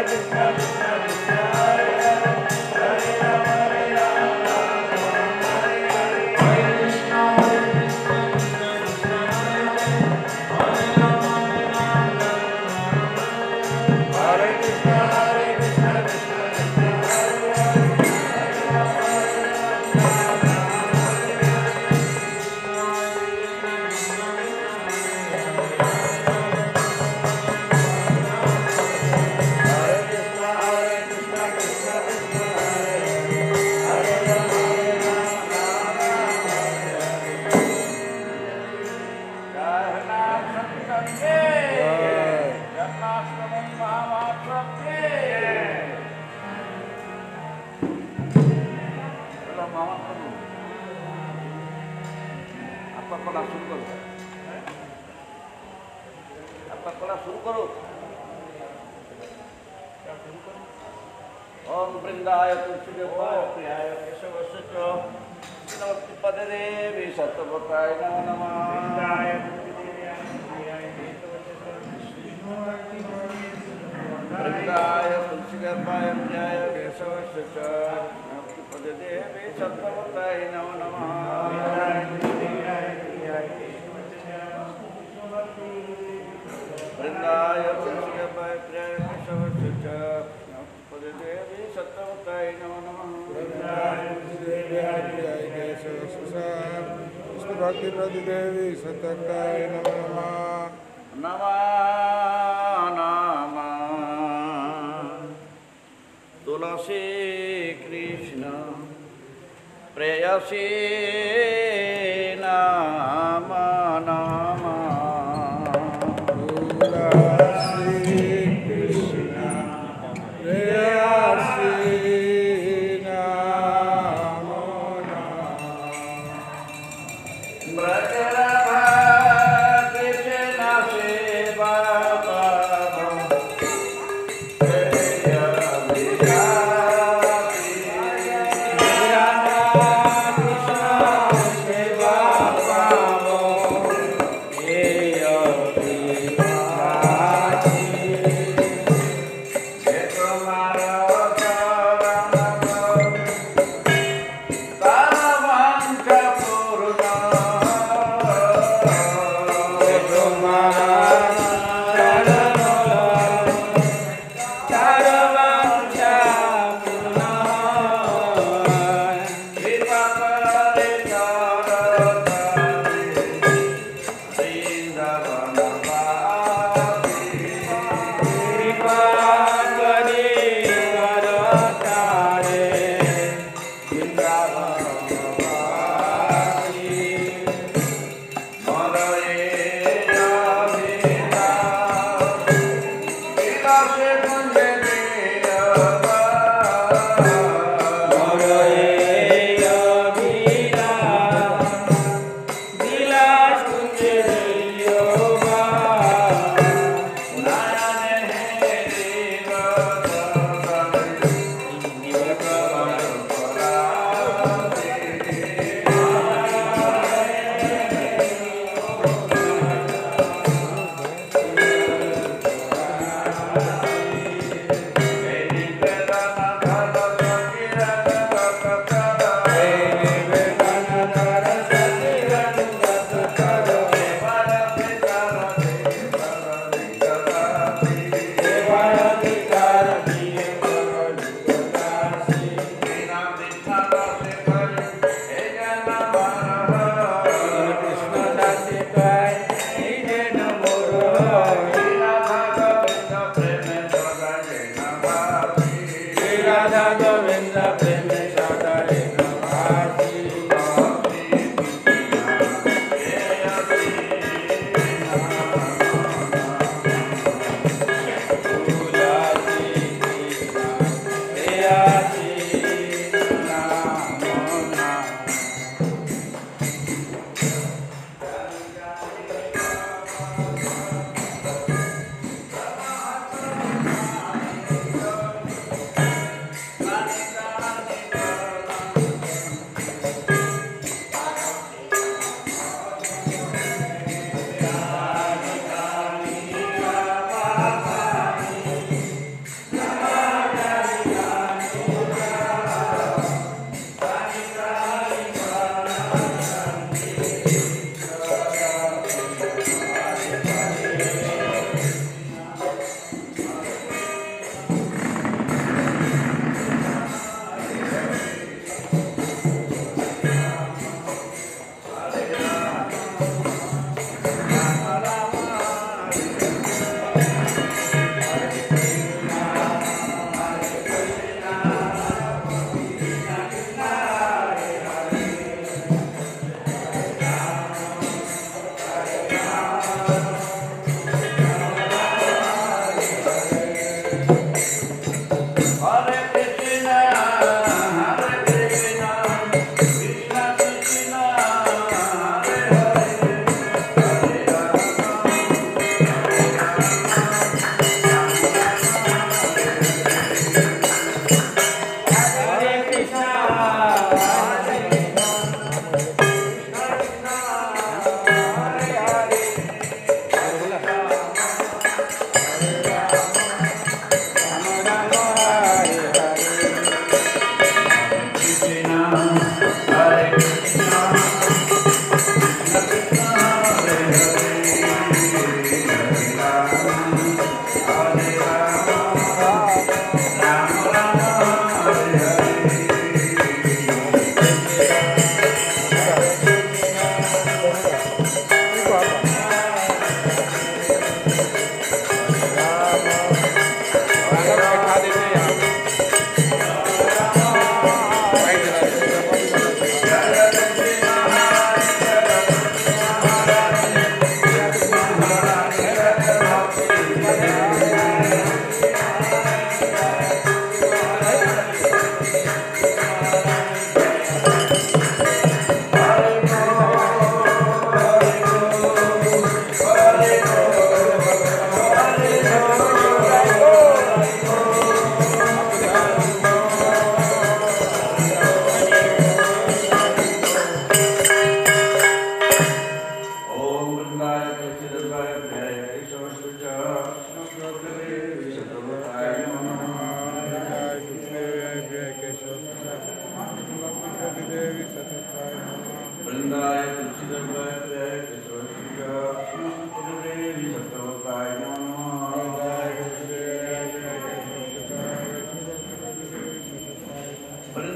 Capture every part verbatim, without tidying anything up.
Bye.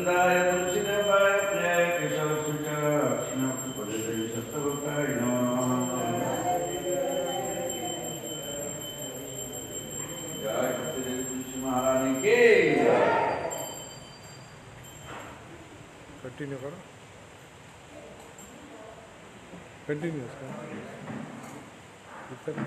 गोविंदाय तुलसीदेवाय प्रियाय केशवसुचाय कृष्णपदे सत्यवक्ताय नमः। जय सत्यदेव तुलसी महारानी की। कंटिन्यू करो, कंटिन्यू इतना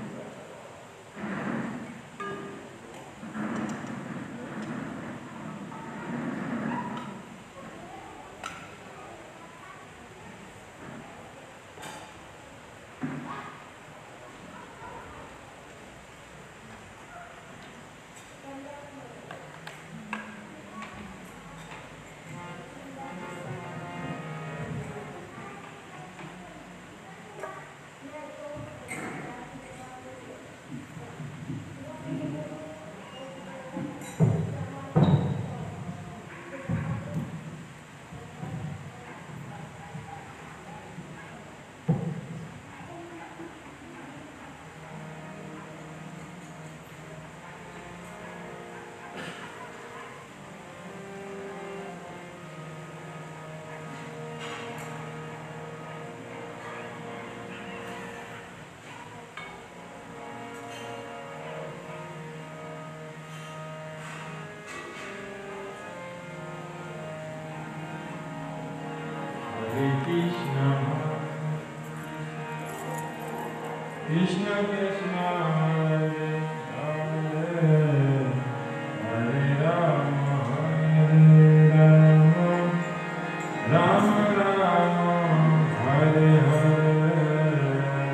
Krishna Krishna Hare Hare Hare Rama Hare Rama Rama Rama Hare Hare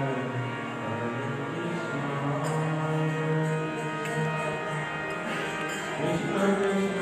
Krishna Krishna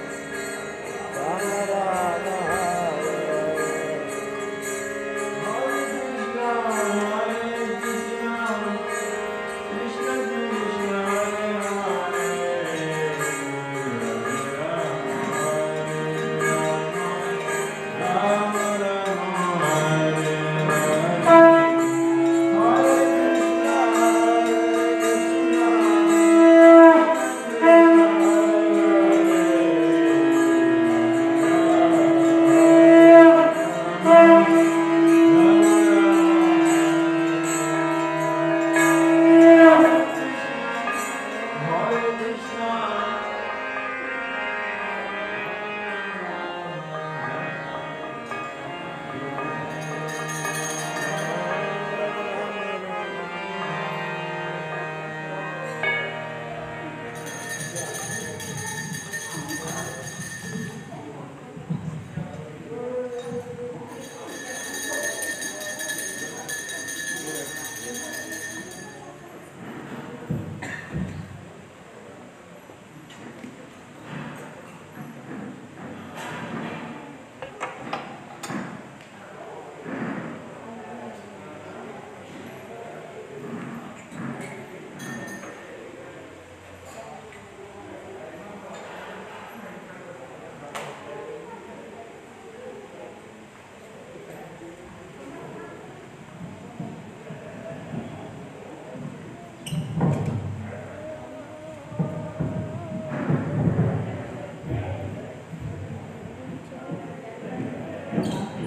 Rama Rama Hare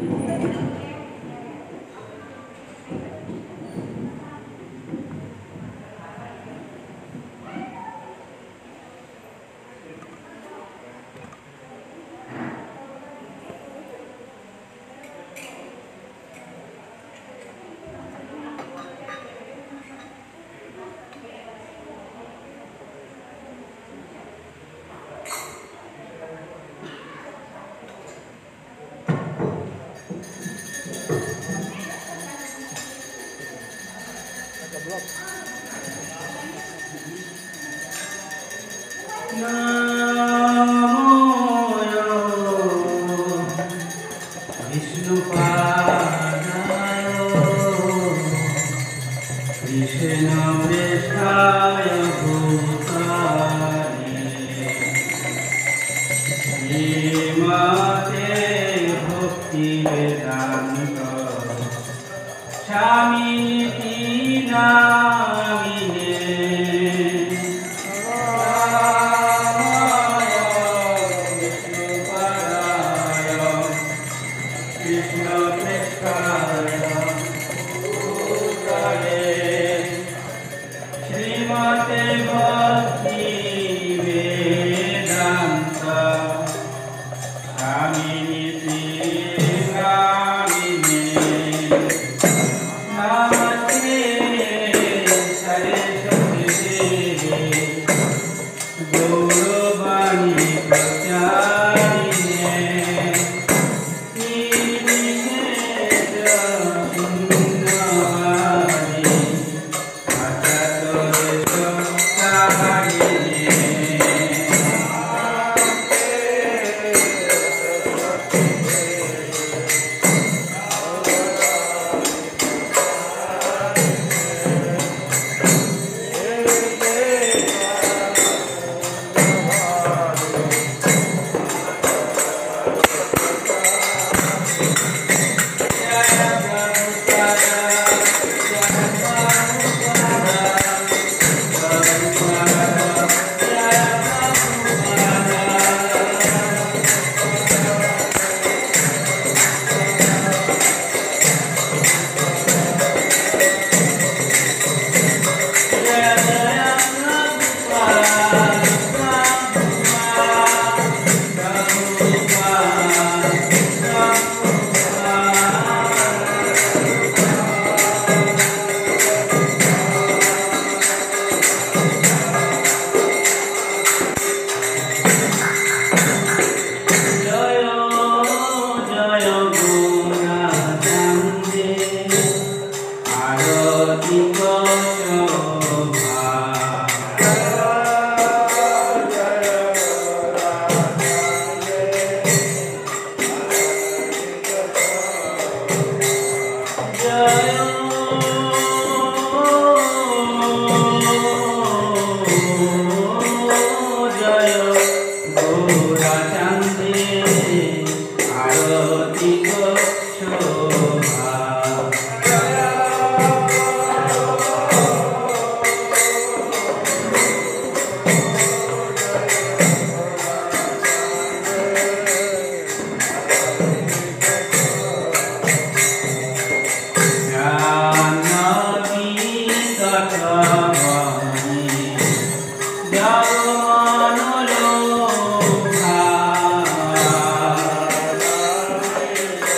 Jai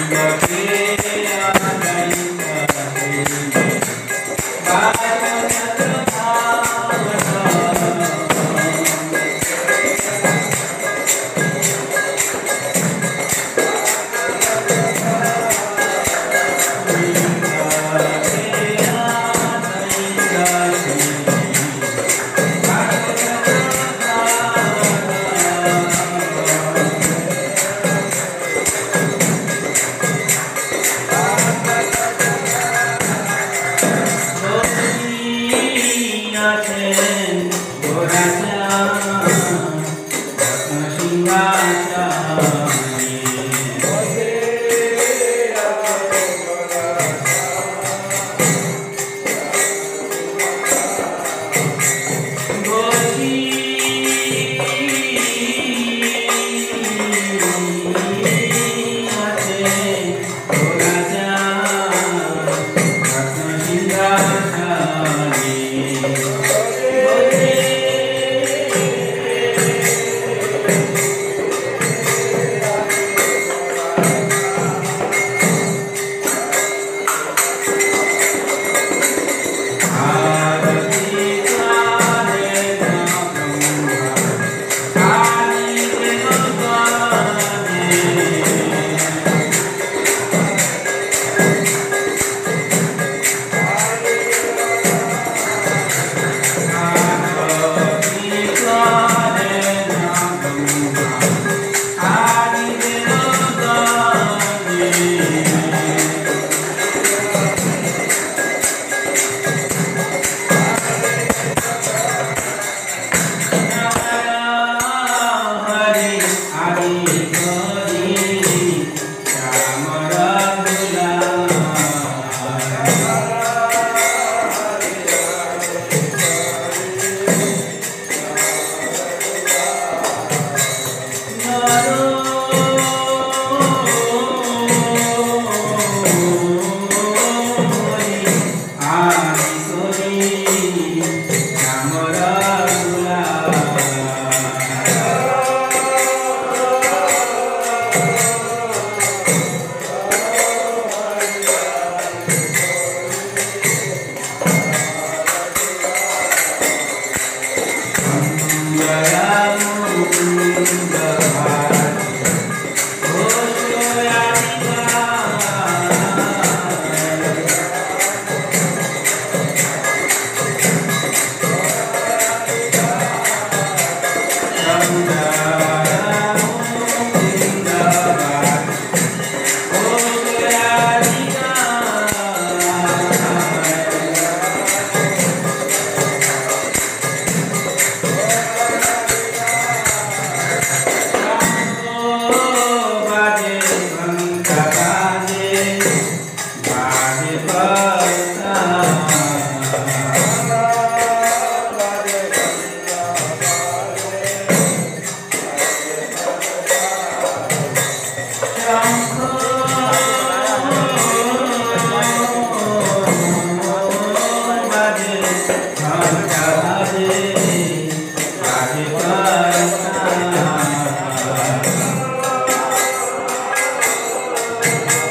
Thank you.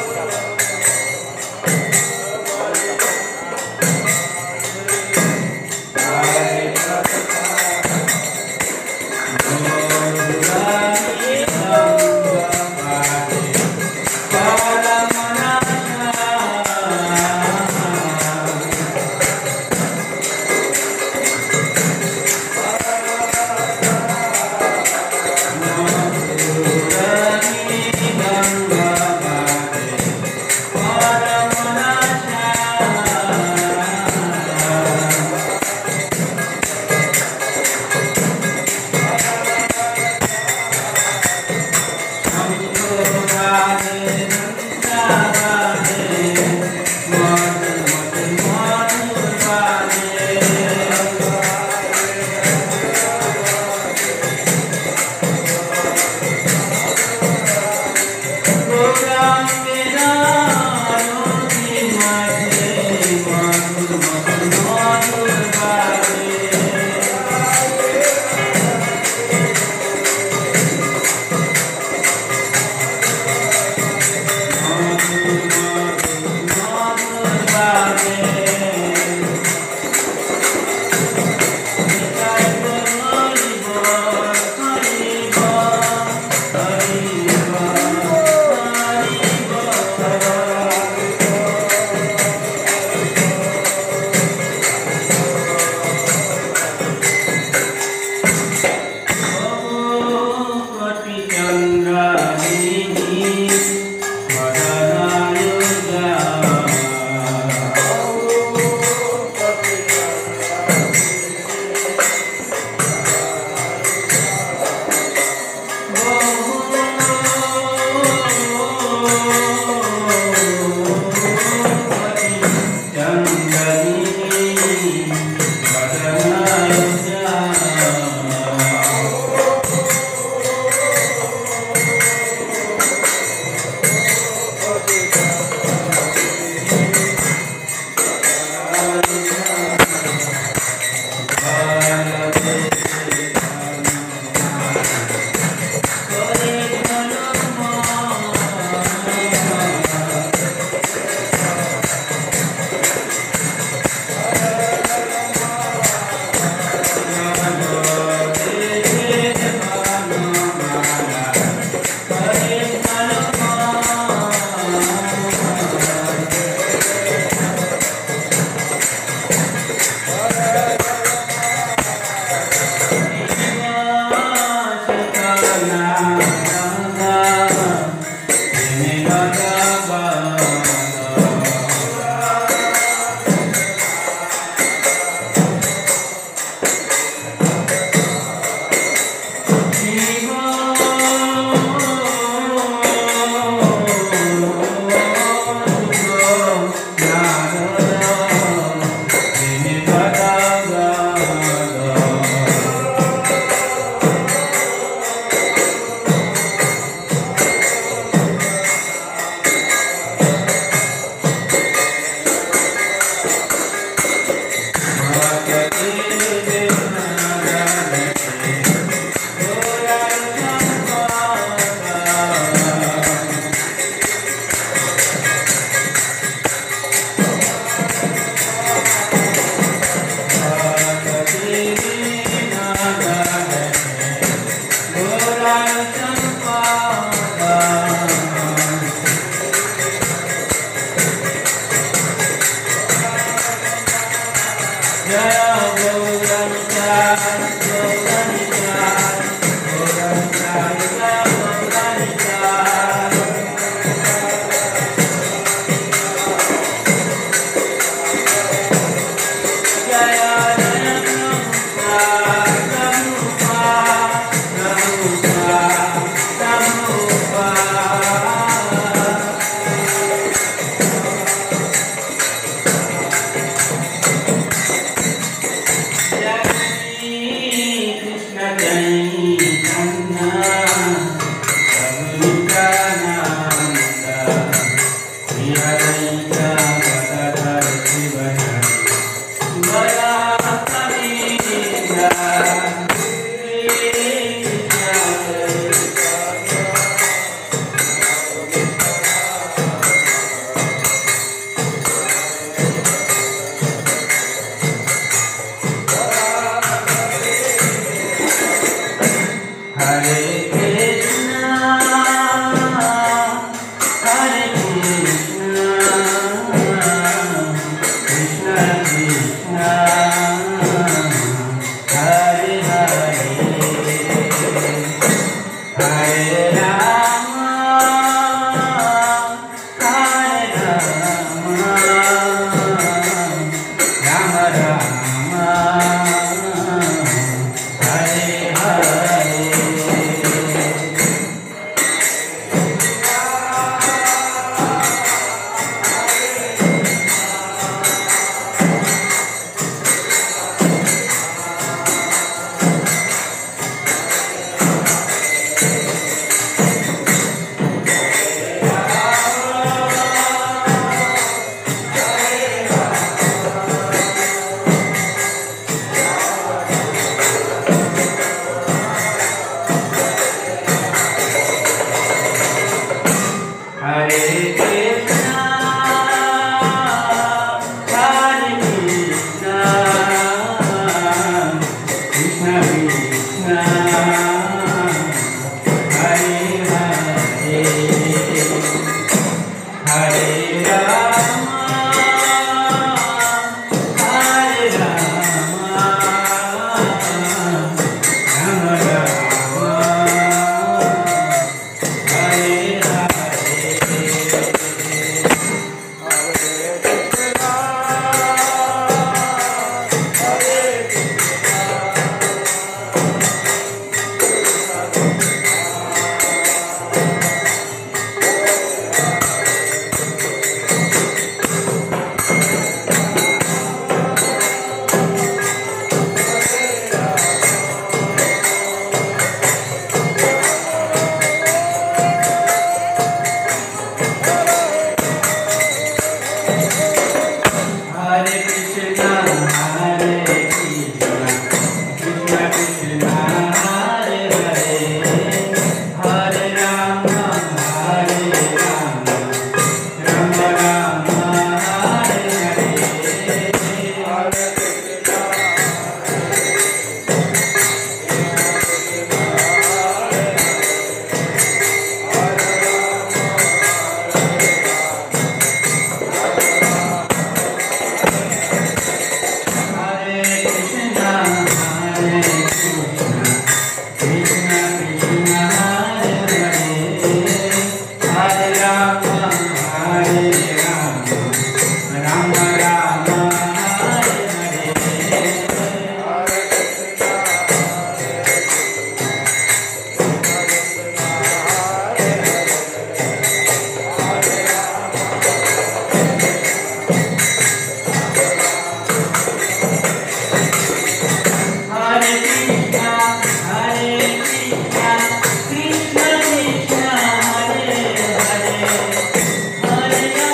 Hare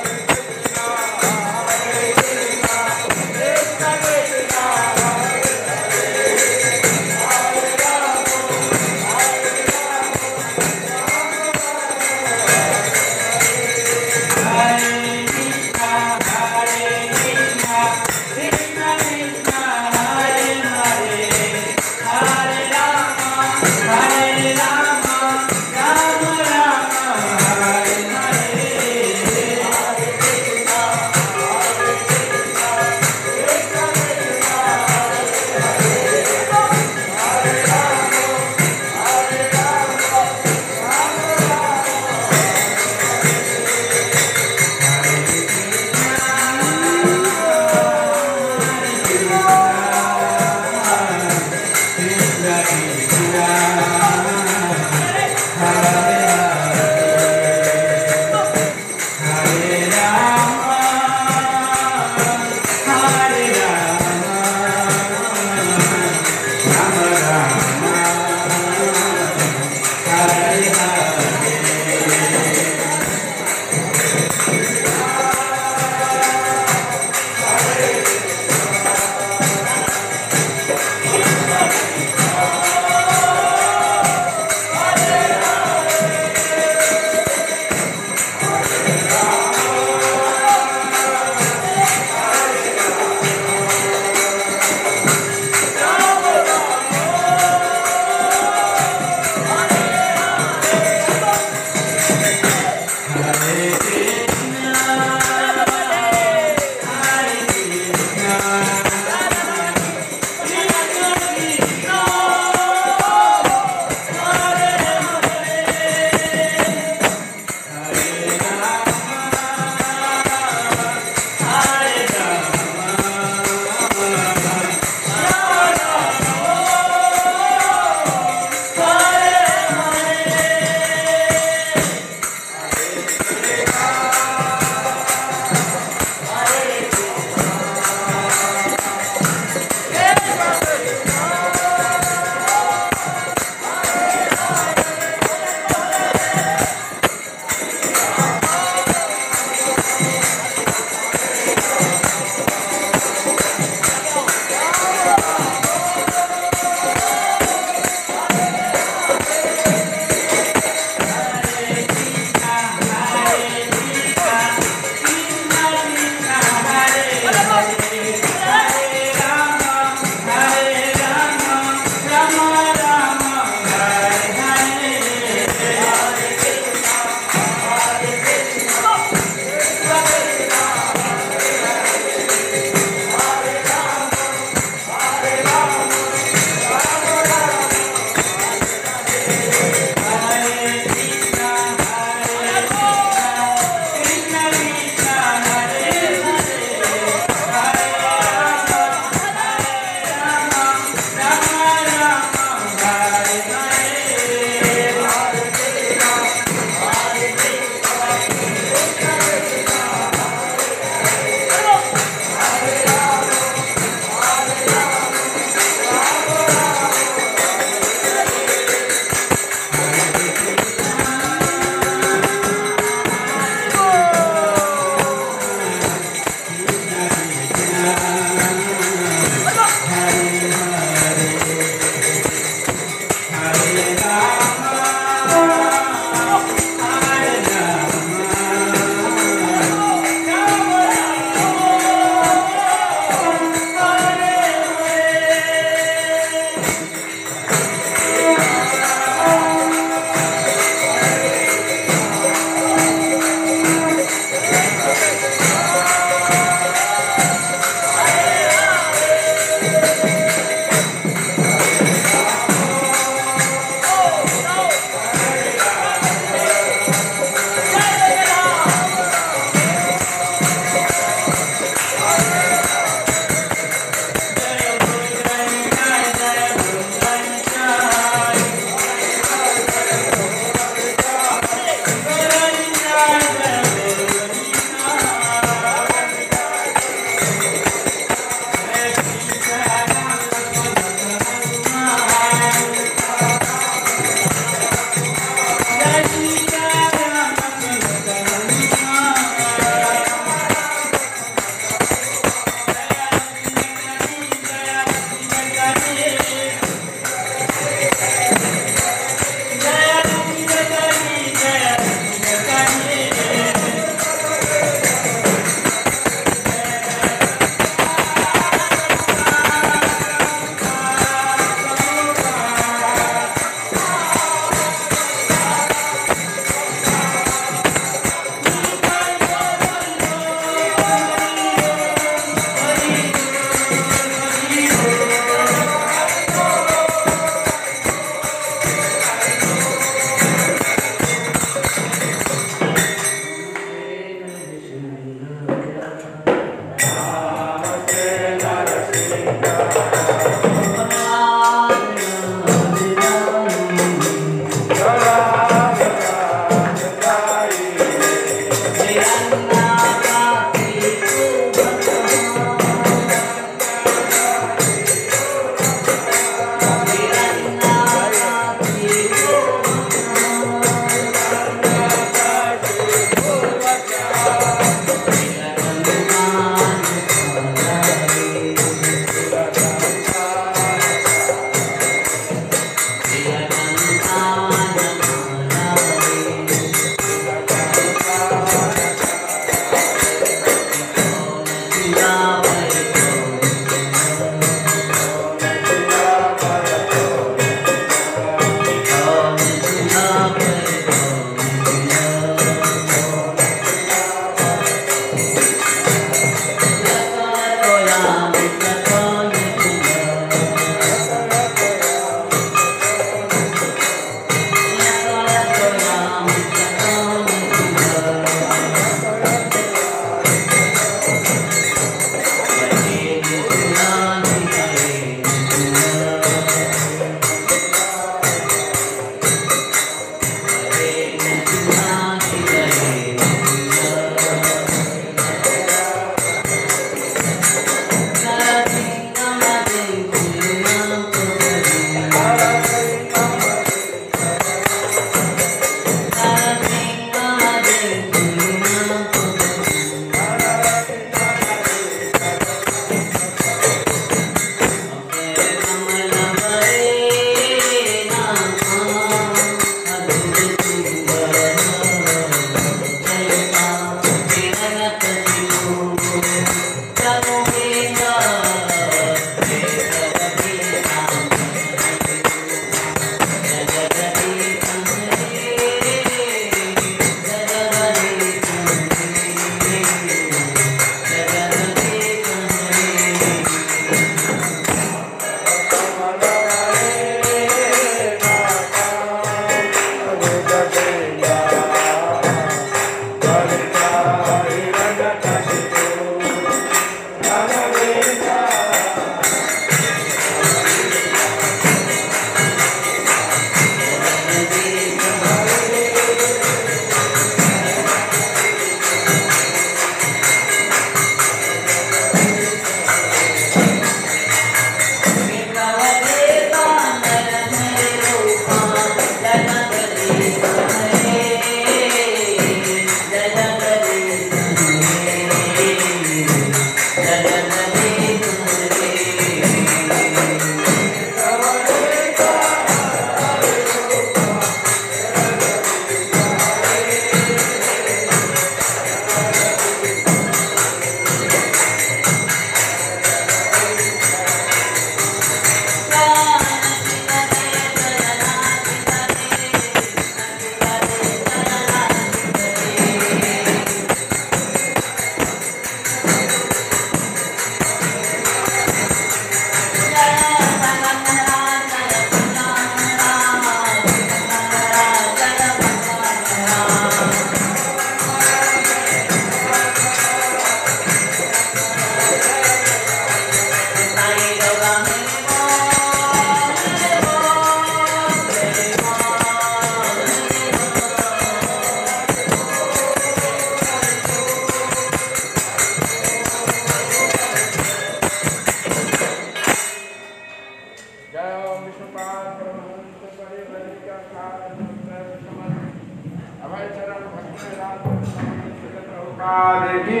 की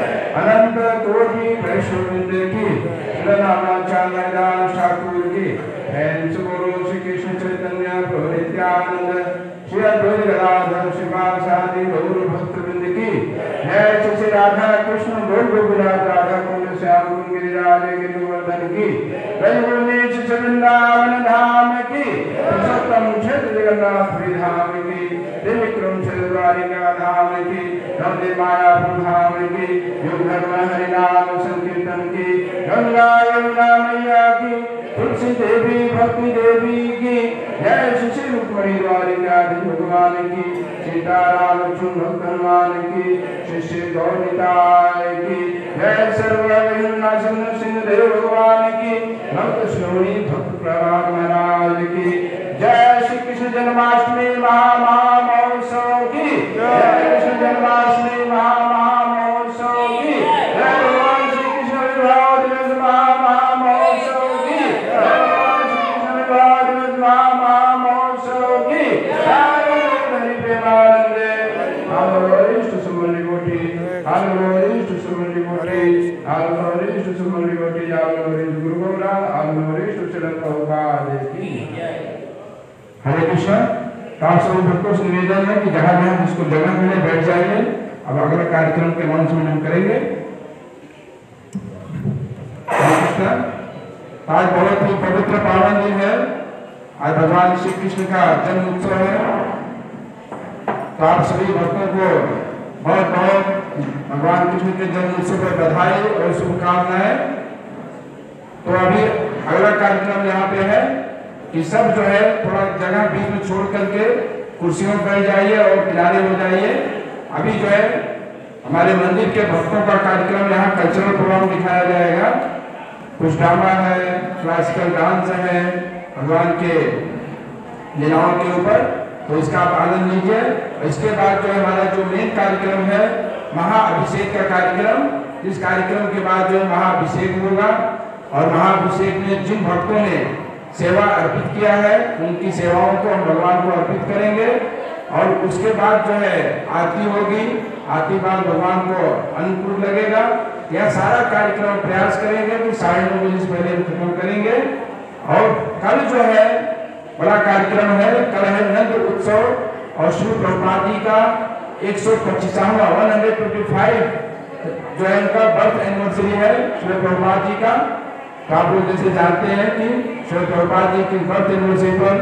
अनंत कोटि वैष्णववृंद की श्रीनामाचार्य ठाकुर की हैंस गुरु श्री कृष्ण चैतन्य प्रभु नित्यानंद श्री अद्वैत गदाधर श्रीवासादि गौर भक्तवृंद की है श्री राधा कृष्ण गोप गोपीनाथ राधा कुंड श्याम गिरिराज गिरिवर्धन की रजगुणेश वृंदावन धाम की पुरुषोत्तम क्षेत्र जगन्नाथ धाम की त्रिविक्रम क्षेत्र द्वारिका धाम की नंदे मायापुर धाम की युग धर्म हरिनाम संकीर्तन की गंगा यमुना मैया की तुलसी देवी भक्ति देवी की जय श्री रुक्मणी द्वारिका भगवान की सीताराम लक्ष्मण भक्त हनुमान की श्री श्री गौरताय की जय सर्वविघ्न सिंधु सिंधु देव भगवान की सुमन मोटी आल नवरेश सुमन मोटी आल नवरेश गुरु गोविंद आल नवरेश चरण प्रभुपाद की हरे कृष्ण। तो आप सभी भक्तों से निवेदन है कि जहाँ जहाँ जिसको जगह मिले बैठ जाइए। अब अगला कार्यक्रम के अनाउंसमेंट हम करेंगे। हरे कृष्ण। आज बहुत ही पवित्र पावन दिन है। आज भगवान श्री कृष्ण का जन्म उत्सव है। तो आप सभी भक्तों को बहुत बहुत भगवान कृष्ण के जन्म उत्सव पर बधाई और शुभकामनाएं। तो अभी अगला कार्यक्रम यहाँ पे है कि सब जो है थोड़ा जगह बीच में छोड़ करके कुर्सियों पर बैठ जाइए और किनारे हो जाइए। अभी जो है हमारे मंदिर के भक्तों का कार्यक्रम यहाँ कल्चरल प्रोग्राम दिखाया जाएगा। कुछ ड्रामा है, क्लासिकल डांस है भगवान के लीलाओं के ऊपर, तो इसका आप आनंद लीजिए। इसके बाद जो है हमारा जो मेन कार्यक्रम है महाअभिषेक का कार्यक्रम। इस कार्यक्रम के बाद जो महाअभिषेक होगा और महाअभिषेक में जिन भक्तों ने सेवा अर्पित किया है उनकी सेवाओं को हम भगवान को अर्पित करेंगे। और उसके बाद जो है आरती होगी। आरती बाद भगवान को अनुकूल लगेगा। यह सारा कार्यक्रम प्रयास करेंगे कि साढ़े नौ बजे से पहले खत्म करेंगे। और कल जो है बड़ा कार्यक्रम है। कल है नंद उत्सव और श्री प्रभुपाद जी का एक सौ पच्चीसवां वन हंड्रेड ट्वेंटी फाइव जो है उनका बर्थ एनिवर्सरी है श्री प्रभुपाद जी का। तो आप लोग जैसे जानते हैं कि श्री प्रभुपाद जी की बर्थ एनिवर्सरी पर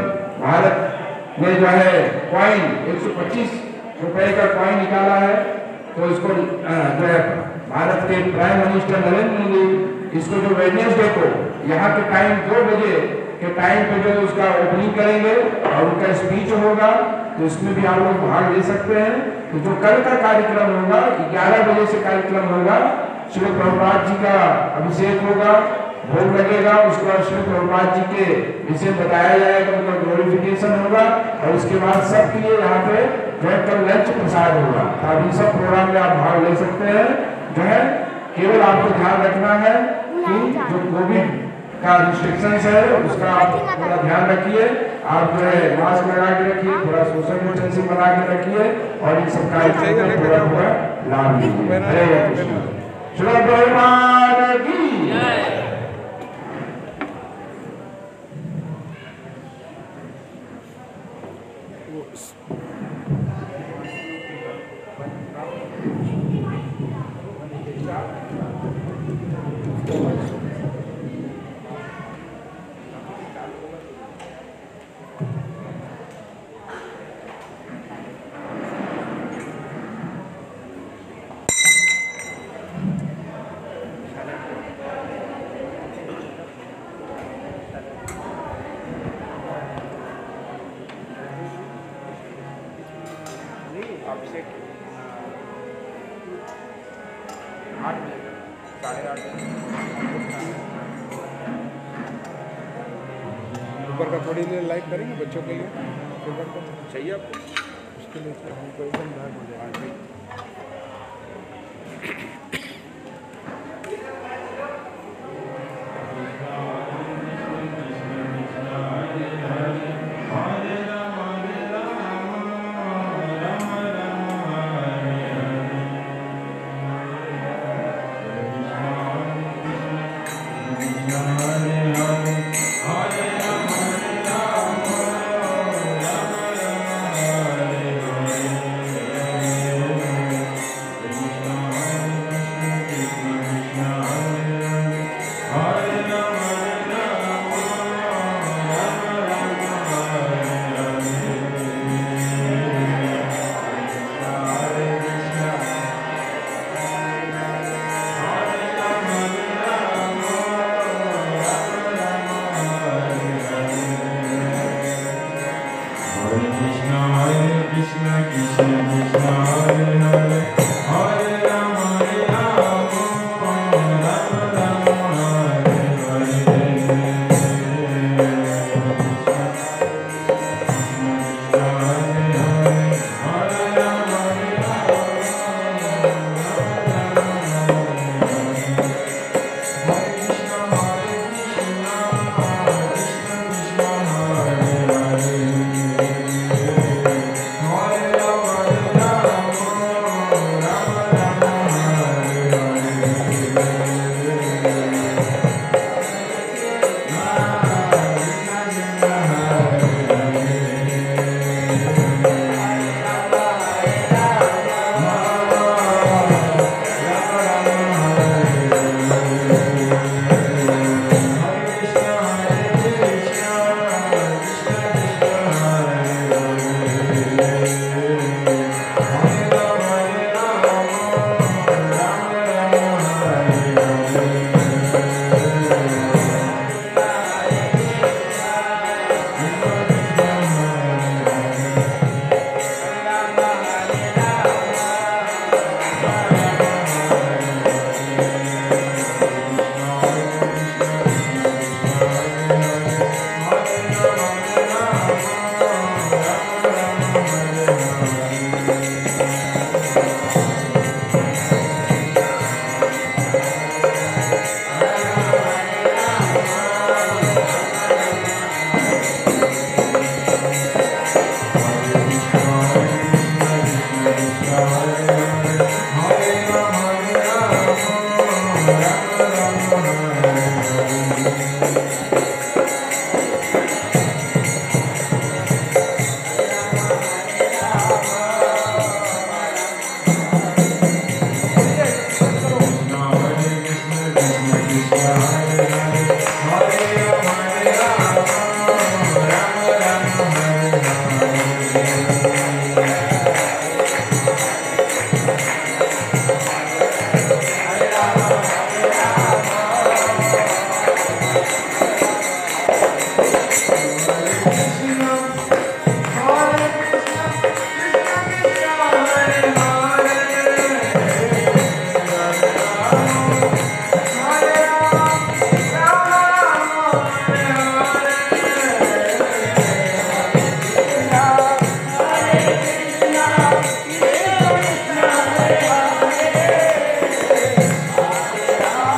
भारत ने जो है कॉइन एक सौ पच्चीस रुपए का कॉइन निकाला है। तो इसको जो है भारत के प्राइम मिनिस्टर नरेंद्र मोदी इसको जो वेडनेसडे को यहाँ के टाइम दो बजे के टाइम पे जो उसका ओपनिंग करेंगे और उनका स्पीच होगा। तो इसमें भी आप लोग भाग ले सकते हैं। तो जो कल का कार्यक्रम होगा ग्यारह बजे से कार्यक्रम होगा। श्री प्रभुपाद जी का अभिषेक होगा, भोग लगेगा। उसके बाद श्री प्रभुपाद जी के विषय बताया जाएगा, उनका ग्लोरिफिकेशन होगा। और उसके बाद सबके लिए यहाँ पे जो है कल लंच प्रसाद होगा। तो आप इन सब प्रोग्राम में आप भाग ले सकते हैं। जो है केवल आपको ध्यान रखना है कि जो कोविड का रिस्ट्रिक्शन है उसका आप थोड़ा ध्यान रखिए। आप जो है मास्क लगा के रखिए, थोड़ा सोशल डिस्टेंसिंग बना के रखिए और इन सब कार्यक्रम का थोड़ा थोड़ा लाभ लीजिए। हरे कृष्ण। श्री प्रभुपाद की जय। ऊपर का थोड़ी देर लाइव करेंगे बच्चों के लिए। चाहिए आपको उसके लिए हमको एकदम लाइव हो जाएगा। Hare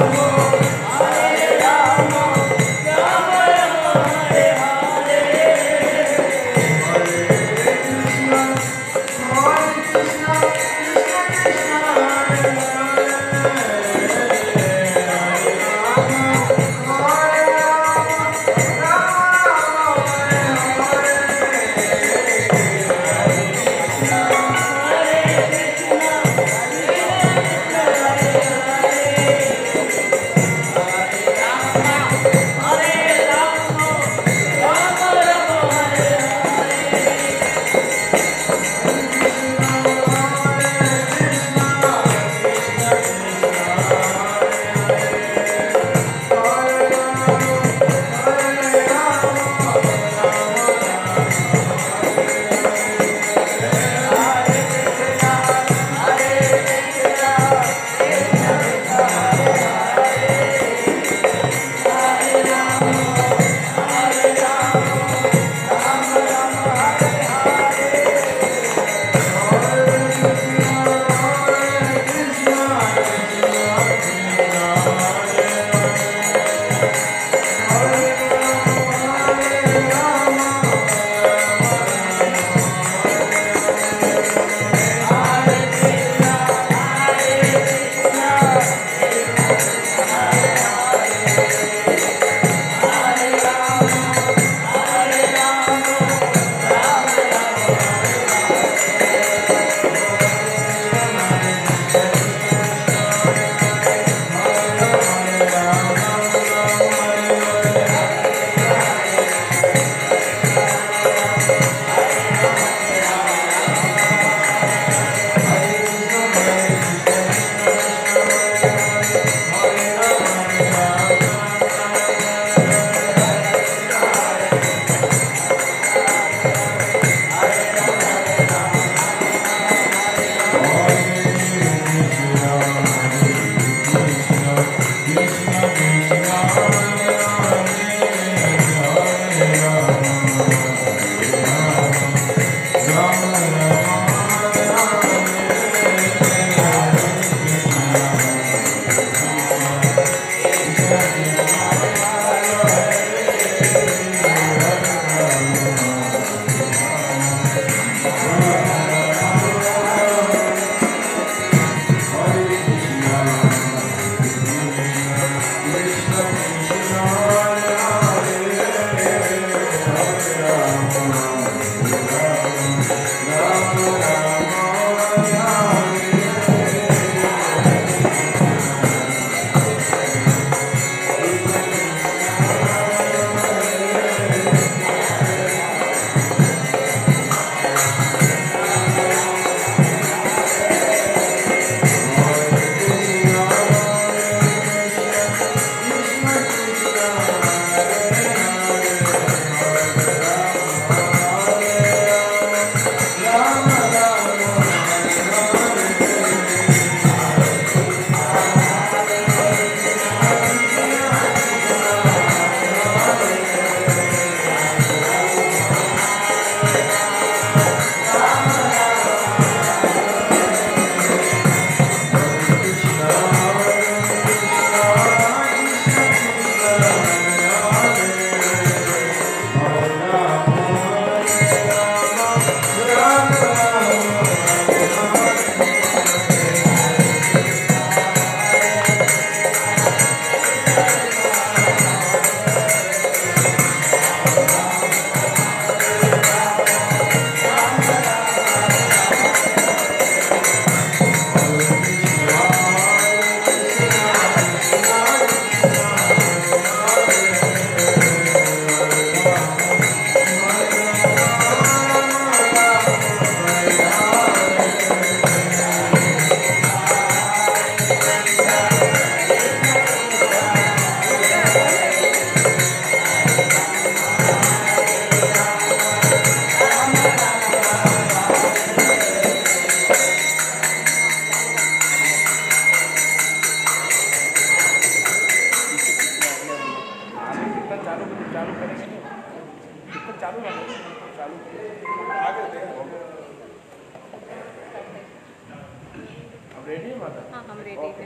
रेडी है माता? हाँ हम रेडी हैं।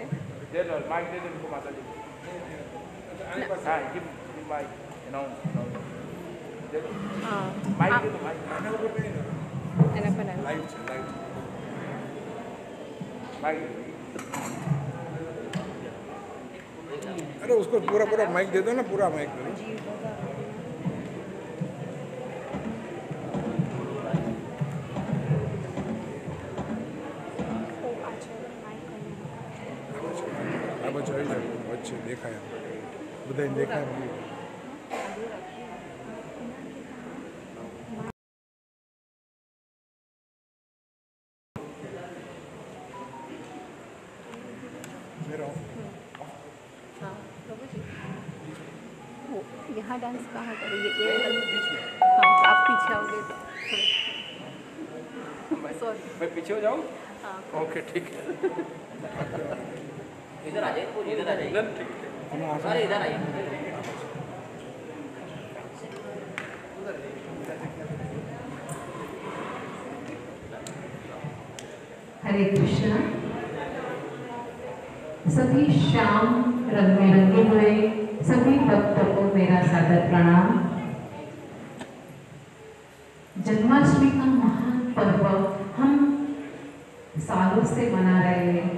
दे दो माइक दे दो उनको माता जी हाँ जिम जिम माइक you know दे दो हाँ माइक दे दो माइक एना पना लाइट लाइट माइक दे दो अरे उसको पूरा पूरा माइक दे दो ना पूरा माइक दे दो આ બચ્ચો આવી જાય વચ્ચે દેખાય બધાને દેખાય मेरा हाँ बाबू जी वो यहाँ डांस कहाँ करेंगे ये हाँ आप पीछे आओगे तो सॉरी मैं पीछे हो जाऊँ हाँ ओके ठीक है इधर आ जाइए पूरी इधर आ जाइए इधर ठीक है अरे इधर आइए हरे कृष्णा। सभी श्याम रंग में रंगे हुए सभी भक्तों को मेरा सादर प्रणाम। जन्माष्टमी का महान पर्व हम सालों से मना रहे हैं।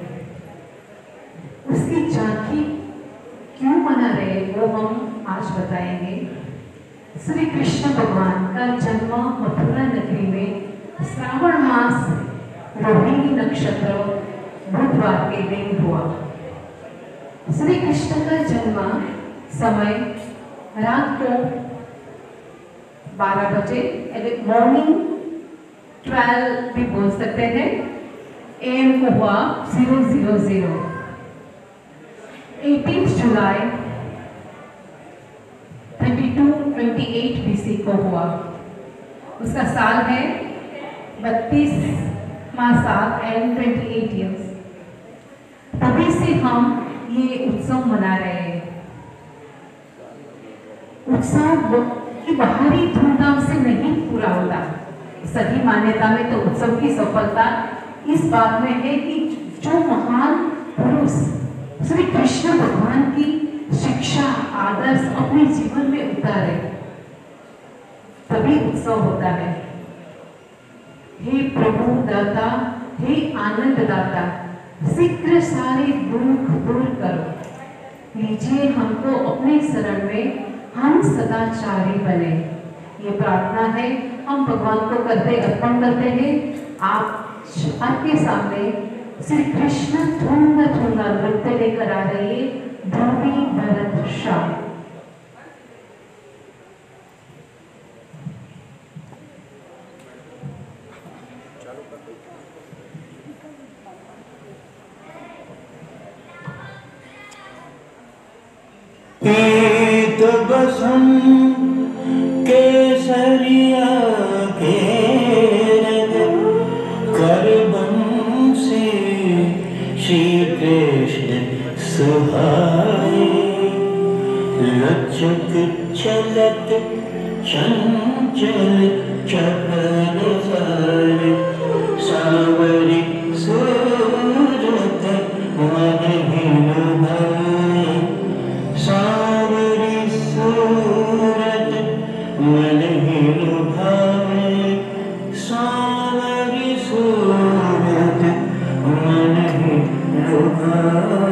उसकी झांकी क्यों मना रहे वो हम आज बताएंगे। श्री कृष्ण भगवान का जन्म मथुरा नगरी में श्रावण मास रोहिणी नक्षत्र बुधवार के दिन हुआ। श्री कृष्ण का जन्म समय रात को बारह बजे मॉर्निंग ट्वेल्व भी बोल सकते हैं एम को हुआ zero zero zero eighteen July thirty two twenty eight BC को हुआ। उसका साल है बत्तीस माह साल एंड ट्वेंटी एट ईयर्स। तभी से हम ये उत्सव मना रहे हैं। उत्सव की बाहरी धूमधाम से नहीं पूरा होता। सही मान्यता में तो उत्सव की सफलता इस बात में है कि जो महान पुरुष श्री कृष्ण भगवान की शिक्षा आदर्श अपने जीवन में उतारे तभी उत्सव होता है। हे प्रभु दाता, हे आनंद दाता, शीघ्र सारे दुख दूर करो। लीजिए हमको अपने शरण में, हम सदाचारी बने। ये प्रार्थना है हम भगवान को करते अर्पण करते हैं। आप आपके सामने श्री कृष्ण थूंगा थूंगा नृत्य लेकर आ रही है ध्रुवी भरत शाह। पीत बसम केसरिया के रंग कर बंसी श्री कृष्ण सुहाए। लचक चलत चंचल चपल सार सावरी सूरत मन हिलभाए। सावरी सूरत मन हिलभाए। सावरी सूरत मन हिलभाए।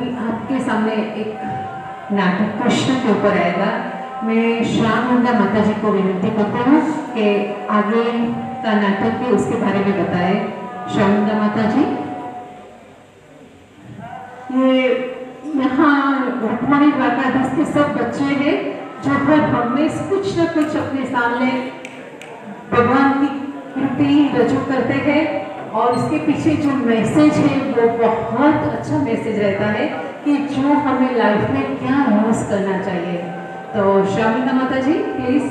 अभी आपके सामने एक नाटक कृष्ण के ऊपर आएगा। मैं श्यामनंदा माता जी को विनती करती हूँ कि आगे का नाटक भी उसके बारे में बताए। श्यामनंदा माता जी, ये यहाँ रुक्मणी द्वारकाधीश के सब बच्चे हैं जो हर हमेशा कुछ न कुछ अपने सामने भगवान की कृति रजू करते हैं और इसके पीछे जो मैसेज है वो बहुत अच्छा मैसेज रहता है कि जो हमें लाइफ में क्या यूज करना चाहिए। तो श्यामनंदा माता जी प्लीज।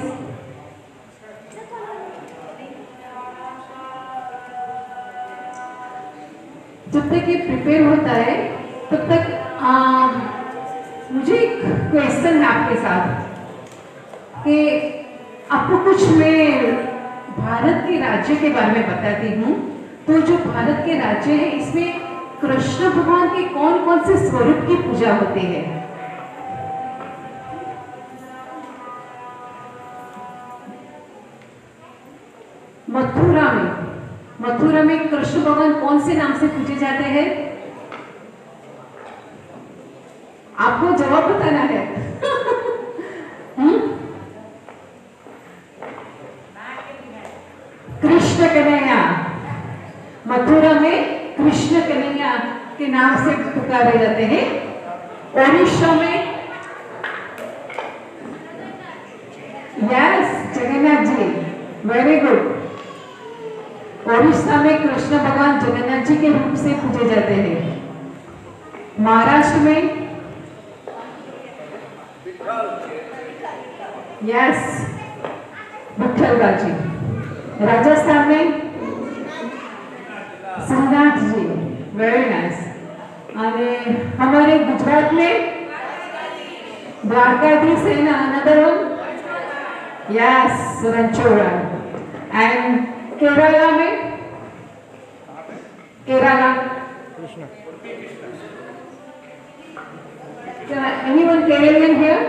जब तक ये प्रिपेयर होता है तब तक आ, मुझे एक क्वेश्चन है आपके साथ कि आपको कुछ मैं भारत के राज्य के बारे में बताती हूँ। तो जो भारत के राज्य है इसमें कृष्ण भगवान के कौन कौन से स्वरूप की पूजा होती है? मथुरा में मथुरा में कृष्ण भगवान कौन से नाम से पूजे जाते हैं? आपको जवाब बताना है। कृष्ण कन्हैया। मथुरा में कृष्ण कन्हैया के नाम से पुकारे जाते हैं। ओडिशा में yes Jagannath ji, very good. Odisha में कृष्ण भगवान जगन्नाथ जी के रूप से पूजे जाते हैं। महाराष्ट्र में यस विठ्ठल जी। राजस्थान में श्रीनाथ जी, वेरी नाइस। और हमारे गुजरात में द्वारकाधीश है ना, another one yes Ranchhodrai. And Kerala में केरला कृष्ण। Anyone Keralian here?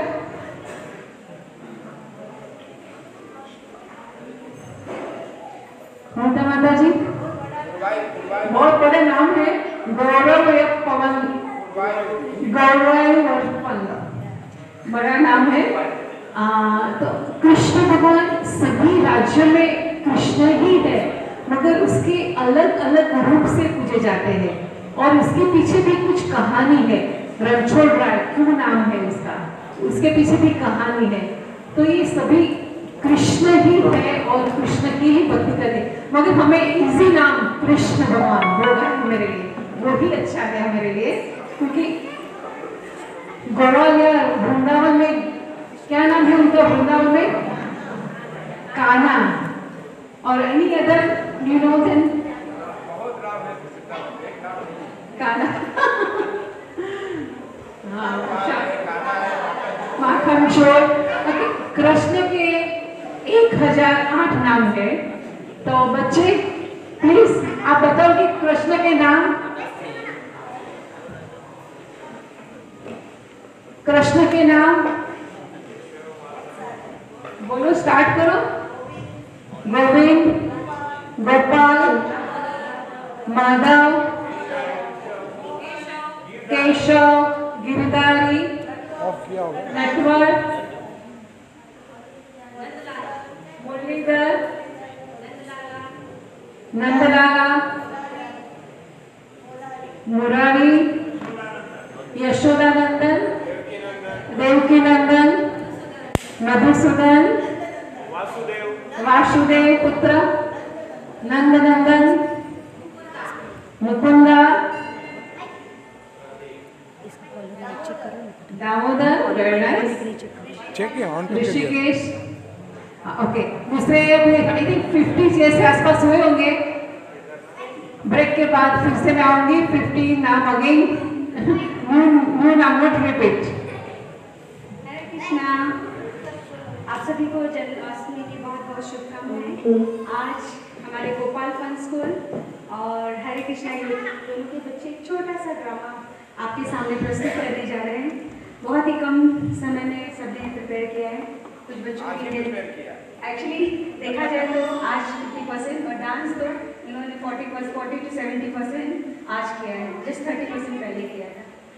माता माता जी बहुत बड़े नाम है। गौरव पवन गौरव बड़ा नाम है। आ, तो कृष्ण भगवान सभी राज्यों में कृष्ण ही है मगर उसके अलग अलग रूप से पूजे जाते हैं और उसके पीछे भी कुछ कहानी है। रणछोड़राय क्यों नाम है उसका, उसके पीछे भी कहानी है। तो ये सभी कृष्ण ही है और कृष्ण की ही भक्ति करते, मगर हमें इजी नाम कृष्ण भगवान होगा मेरे लिए, वो ही अच्छा है मेरे लिए। क्योंकि गौरव या वृंदावन में क्या नाम है उनका? वृंदावन में कान्हा। और any other you know then? Kanha. हाँ, माखन चोर। कृष्ण के एक हजार आठ नाम है। तो बच्चे प्लीज आप बताओ कि कृष्ण के नाम। कृष्ण के नाम बोलो, स्टार्ट करो। गोविंद, गोपाल, माधव, केशव, गिरधारी, ऑफ किया होगा। नटवर, मुरलीधर, नंदलाला, मुरारी, यशोदानंदन, देवकी नंदन, मधुसूदन, वासुदेव पुत्र, Nandnandan, Mukunda, Damodar, very nice, check किया ऑन करके दिया। ऋषिकेश। ओके, दूसरे आई थिंक फिफ्टी जैसे आसपास हुए होंगे। ब्रेक के बाद फिर से मैं आऊंगी। फिफ्टी नाम अगेन यू नाम नॉट रिपीट। हरे कृष्णा। आप सभी को जन्माष्टमी की बहुत बहुत शुभकामनाएं। आज हमारे गोपाल फन स्कूल और हरे कृष्णा के दोनों के बच्चे एक छोटा सा ड्रामा आपके सामने प्रस्तुत करने जा रहे हैं। बहुत ही कम समय में सबने प्रिपेयर किया है। कुछ बच्चों की एक्चुअली देखा जाए तो आज फिफ्टी परसेंट और डांस तो इन्होंने forty forty to seventy percent आज किया है, जस्ट थर्टी परसेंट पहले किया था।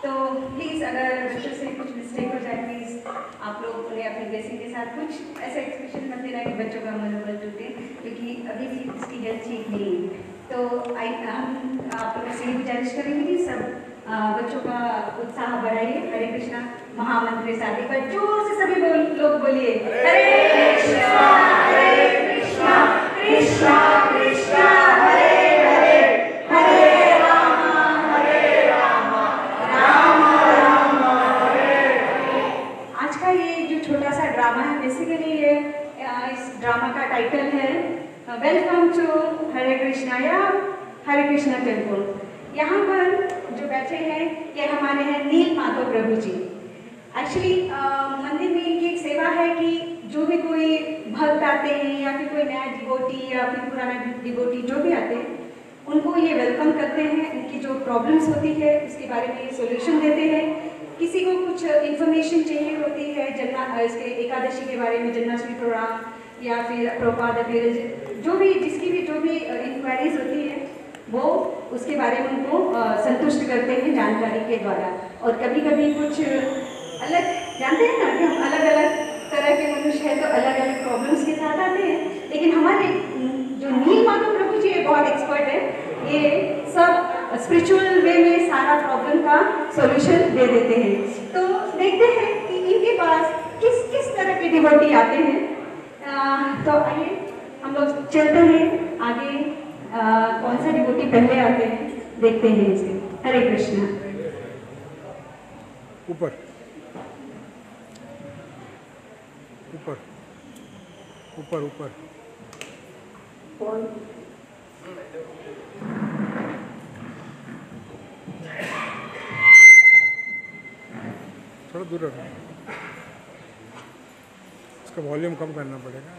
तो प्लीज़ अगर बच्चों से कुछ मिस्टेक हो जाए प्लीज़ आप लोग उन्हें अपनी ब्लेसिंग के साथ कुछ ऐसा एक्सप्रेशन मत देना कि बच्चों का मनोबल टूटे, क्योंकि अभी भी उसकी हेल्थ ठीक नहीं है। तो आई हम आप लोगों से गुजारिश करेंगे कि सब आ, बच्चों का उत्साह बढ़ाइए। हरे कृष्णा महामंत्र के साथ एक बार जोर से सभी बोल, लोग बोलिए हरे कृष्णा हरे कृष्णा कृष्णा कृष्णा हरे हरे हरे राम हरे राम राम राम हरे हरे। आज का ये जो छोटा सा ड्रामा है, बेसिकली ये इस ड्रामा का टाइटल है वेलकम टू हरे कृष्णा या हरे कृष्णा टेम्पल। यहाँ पर जो बैठे हैं ये हमारे हैं नील माधव प्रभु जी। एक्चुअली मंदिर में इनकी एक सेवा है कि जो भी कोई भक्त आते हैं या फिर कोई नया डिवोटी या फिर पुराना डिवोटी जो भी आते हैं उनको ये वेलकम करते हैं। इनकी जो प्रॉब्लम्स होती है उसके बारे में ये सोल्यूशन देते हैं। किसी को कुछ इन्फॉर्मेशन चाहिए होती है जन्ना इसके एकादशी के बारे में, जन्माष्टमी प्रोग्राम या फिर प्रभुपाद अपील, जो भी जिसकी भी जो भी इंक्वायरीज होती है वो उसके बारे में उनको संतुष्ट करते हैं जानकारी के द्वारा। और कभी कभी कुछ अलग जानते हैं ना कि हम अलग अलग तरह के मनुष्य हैं तो अलग अलग प्रॉब्लम्स के साथ आते हैं, लेकिन हमारे जो नील माधव प्रभु जी बहुत एक्सपर्ट है, ये सब स्पिरिचुअल वे में सारा प्रॉब्लम का सॉल्यूशन दे देते हैं। तो देखते हैं कि इनके पास किस किस तरह के डिवोटी आते हैं। आ, तो आइए हम लोग चलते हैं आगे। आ, कौन सा डिवोटी पहले आते हैं देखते हैं इसे। हरे कृष्णा। ऊपर ऊपर ऊपर ऊपर थोड़ा दूर रखो, इसका वॉल्यूम कम करना पड़ेगा।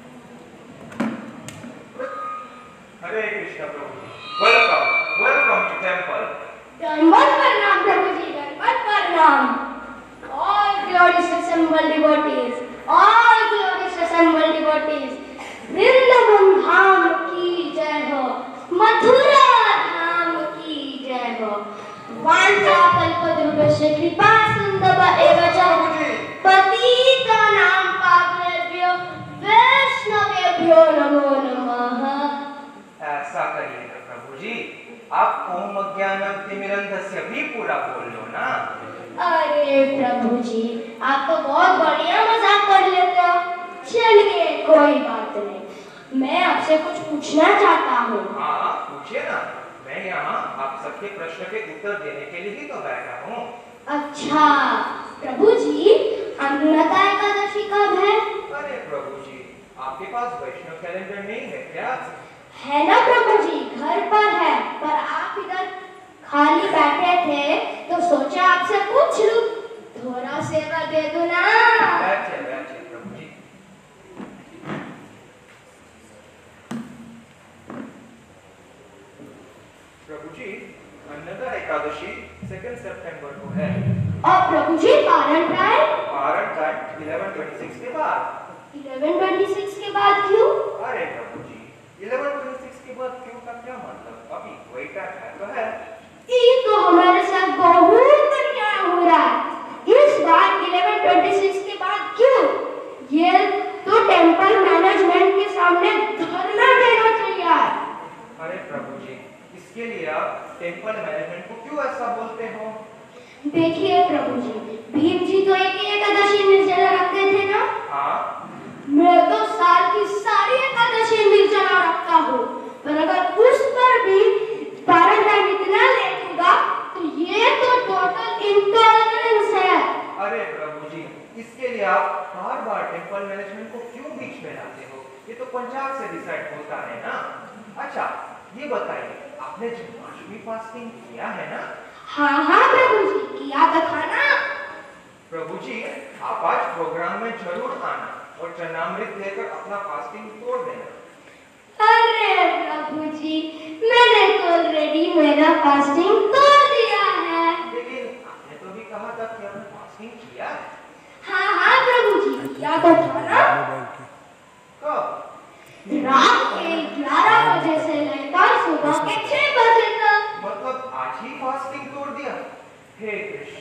हरे कृष्णा प्रभु, वेलकम वेलकम टू टेंपल। दंडवत प्रणाम प्रभु जी, दंडवत प्रणाम। All glorious assembled devotees, all glorious assembled devotees, Vrindavan धाम की जय हो, मथुरा धाम की जय हो। वांछा कल्पद्रुमस्य कृपा सिंधुभ्य एव च पतितानां पावनेभ्यो वैष्णवेभ्यो नमो नमः। ऐसा करिए ना प्रभु जी, आप ओम अज्ञानम तिमिरंधस्य भी पूरा बोल लो ना। अरे प्रभु जी, आप तो बहुत बढ़िया मजाक कर लेते हो। चलिए कोई बात नहीं, मैं आपसे कुछ पूछना चाहता हूँ। हाँ पूछिए ना, मैं यहाँ आप सबके प्रश्न के उत्तर देने के लिए ही तो बैठा हूँ। अच्छा प्रभु जी, अन्नता एकादशी कब है? अरे प्रभु जी, आपके पास वैष्णव कैलेंडर नहीं है क्या? है ना प्रभु जी, घर पर है, पर आप इधर खाली बैठे थे तो सोचा आपसे पूछ लूं, थोड़ा सेवा दे दो ना। बैठिए बैठिए प्रभु जी। प्रभु जी, अन्नदा एकादशी सेकंड सितंबर को है। और प्रभु जी पारण टाइम? पारण टाइम ग्यारह छब्बीस के बाद। ग्यारह छब्बीस के बाद क्यों? अरे प्रभु जी, ग्यारह छब्बीस के बाद क्यों का क्या मतलब? अभी वही टाइम है तो है। ये तो हमारे साथ बहुत अन्याय हो रहा है। इस बार ग्यारह छब्बीस के बाद क्यों? ये तो टेंपल मैनेजमेंट के सामने धरना देना चाहिए। अरे प्रभु जी, इसके लिए आप टेंपल मैनेजमेंट को क्यों ऐसा बोलते हो? देखिए प्रभु जी, भीम जी तो एक एकादशी निर्जला रखते थे ना? हाँ। मैं तो साल की सारी एकादशी निर्जला रखता हूँ, पर अगर उस पर भी पारण टाइम इतना लेट होगा तो ये तो टोटल इंटॉलरेंस है। अरे प्रभु जी, इसके लिए आप बार बार टेंपल मैनेजमेंट को क्यों बीच में लाते हो? ये तो पंचांग से डिसाइड होता है ना। अच्छा ये बताइए, आपने जन्माष्टमी फास्टिंग किया है ना? हाँ हाँ प्रभु जी, किया तो था ना। प्रभु जी, आप आज प्रोग्राम में जरूर आना और चरणामृत लेकर अपना फास्टिंग तोड़ देना। अरे प्रभु जी, मैंने तो ऑलरेडी मेरा फास्टिंग तोड़ दिया है। लेकिन आपने तो भी कहा था कि आपने फास्टिंग किया है। हाँ हाँ प्रभु जी, किया तो था ना। कब? रात के ग्यारह बजे से लेकर सुबह के छह बजे तक। मतलब आज ही फास्टिंग तोड़ दिया? हे कृष्ण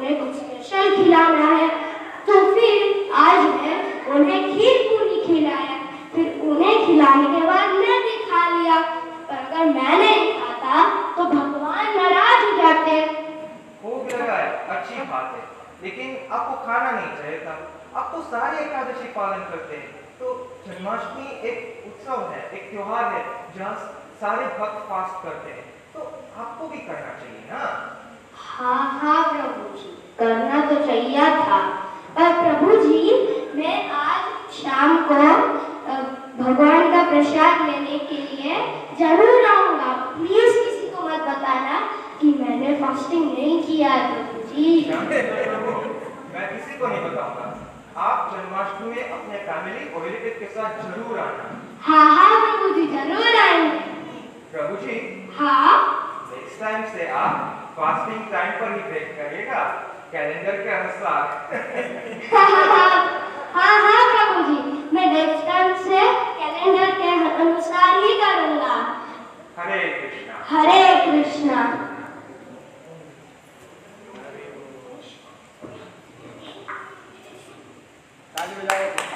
उन्हें कुछ स्पेशल खिलाना है, तो फिर आज मैं उन्हें खीर पूरी खिलाया। फिर उन्हें खिलाने के बाद मैं भी खा लिया। पर अगर मैं नहीं खाता तो भगवान नाराज हो जाते। भूख लगा है, अच्छी बात है, लेकिन आपको खाना नहीं चाहिए था। आप तो सारी एकादशी पालन करते हैं। तो जन्माष्टमी एक उत्सव है, एक त्योहार है जहाँ सारे भक्त फास्ट करते हैं, तो आपको भी करना चाहिए ना। हाँ हाँ प्रभु जी, करना तो चाहिए था, पर प्रभु जी मैं आज शाम को भगवान का प्रसाद लेने के लिए जरूर आऊंगा। प्लीज किसी को मत बताना कि मैंने फास्टिंग नहीं किया है प्रभु जी। मैं किसी को नहीं बताऊंगा। आप जन्माष्टमी में अपने फैमिली और रिलेटिव के साथ जरूर आना। हाँ हाँ प्रभु जी, जरूर आएंगे। प्रभु जी, हाँ, नेक्स्ट टाइम से आप फास्टिंग टाइम पर ही ब्रेक करिएगा, कैलेंडर के अनुसार। हाँ हाँ प्रभु जी, मैं नेक्स्ट टाइम से कैलेंडर के अनुसार ही करूँगा। हरे कृष्णा। हरे कृष्णा। ताली बजाओ।